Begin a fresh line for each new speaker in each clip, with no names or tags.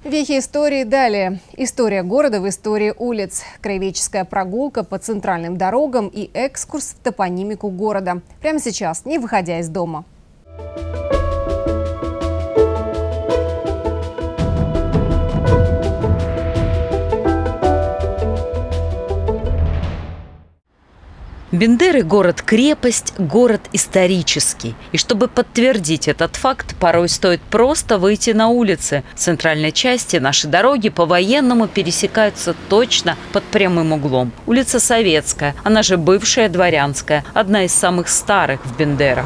Вехи истории далее. История города в истории улиц. Краеведческая прогулка по центральным дорогам и экскурс в топонимику города. Прямо сейчас, не выходя из дома.
Бендеры – город-крепость, город исторический. И чтобы подтвердить этот факт, порой стоит просто выйти на улицы. В центральной части наши дороги по-военному пересекаются точно под прямым углом. Улица Советская, она же бывшая Дворянская, одна из самых старых в Бендерах.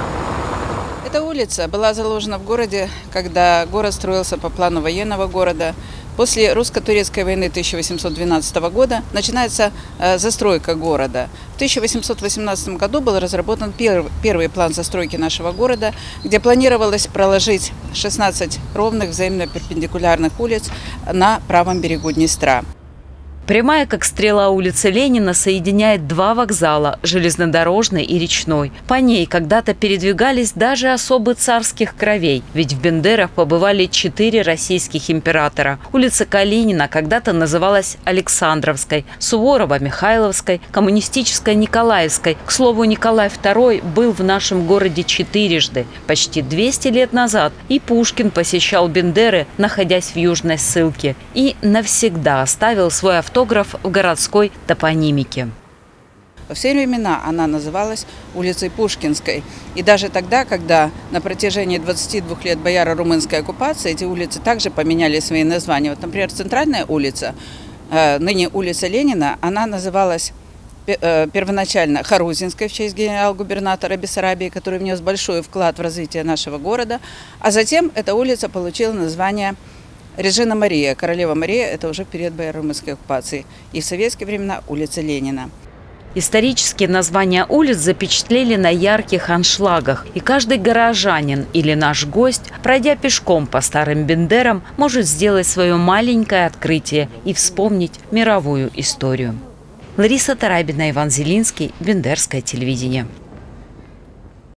Эта улица была заложена в городе, когда город строился по плану военного города. После русско-турецкой войны 1812 года начинается застройка города. В 1818 году был разработан первый план застройки нашего города, где планировалось проложить 16 ровных взаимно перпендикулярных улиц на правом берегу Днестра.
Прямая, как стрела, улица Ленина соединяет два вокзала – железнодорожный и речной. По ней когда-то передвигались даже особы царских кровей, ведь в Бендерах побывали 4 российских императора. Улица Калинина когда-то называлась Александровской, Суворова – Михайловской, коммунистической – Николаевской. К слову, Николай II был в нашем городе 4-жды. Почти 200 лет назад и Пушкин посещал Бендеры, находясь в Южной ссылке, и навсегда оставил свой автограф в городской топонимике.
Во все времена она называлась улицей Пушкинской. И даже тогда, когда на протяжении 22 лет бояро-румынской оккупации эти улицы также поменяли свои названия. Вот, например, центральная улица, ныне улица Ленина, она называлась первоначально Харузинской в честь генерал-губернатора Бессарабии, который внес большой вклад в развитие нашего города. А затем эта улица получила название Режина Мария, Королева Мария, это уже в период бояро-румынской оккупации. И в советские времена улица Ленина.
Исторические названия улиц запечатлели на ярких аншлагах. И каждый горожанин или наш гость, пройдя пешком по старым Бендерам, может сделать свое маленькое открытие и вспомнить мировую историю. Лариса Тарабина, Иван Зелинский, Бендерское телевидение.